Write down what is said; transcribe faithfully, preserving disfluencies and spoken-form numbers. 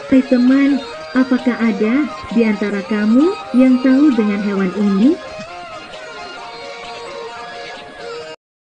Hai teman, apakah ada di antara kamu yang tahu dengan hewan ini?